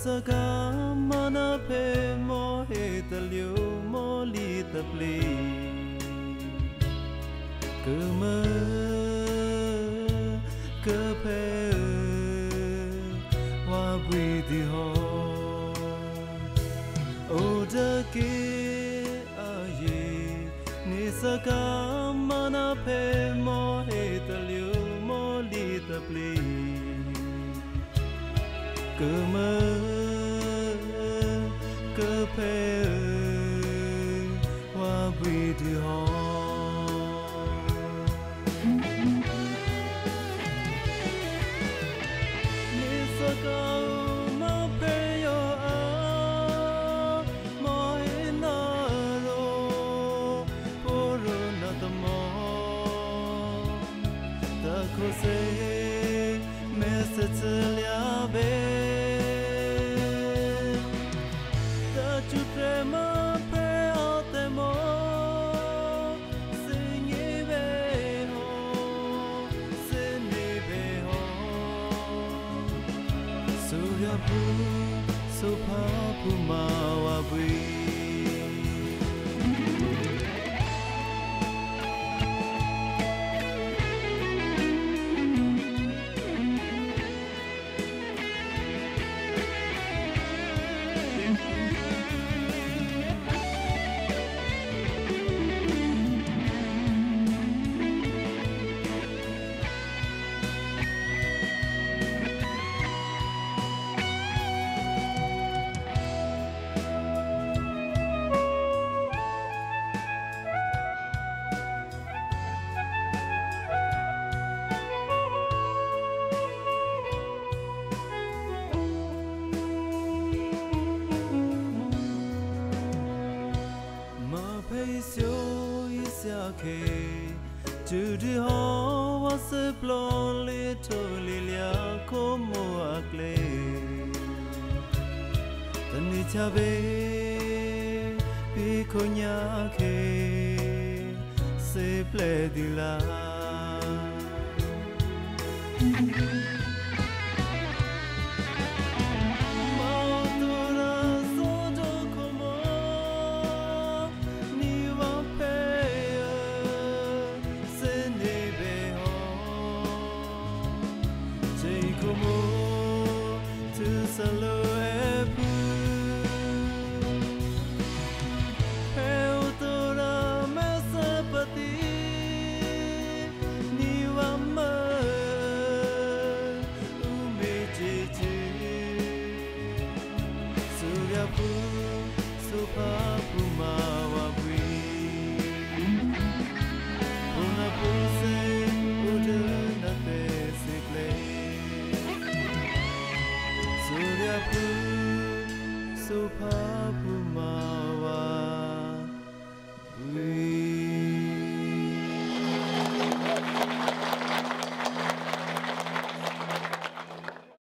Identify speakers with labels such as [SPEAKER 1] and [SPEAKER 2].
[SPEAKER 1] saka mana pe mo he ta liu mo li ta pli cơ mơ cơ pe hoa bùi đi ho ô đa kê a ye ni saka mana pe mo he ta liu mo li ta pli cơ mơ cơ pe hoa bùi đi ho ni saka ma pe yo a mo na ro poro na ta mo ta ko se message lia be ta chu prema pe ate mo singi be ho sini be ho surya pu supha pu ma wa bui khe tu di ho wa se plon le to le lia ko mo akle tani cha be bi ko nya khe se ple di la salo epu heu tora masapati niwama umejeje suryapu supapu mawabwi unapuse udana tesikle Surya pu supha pu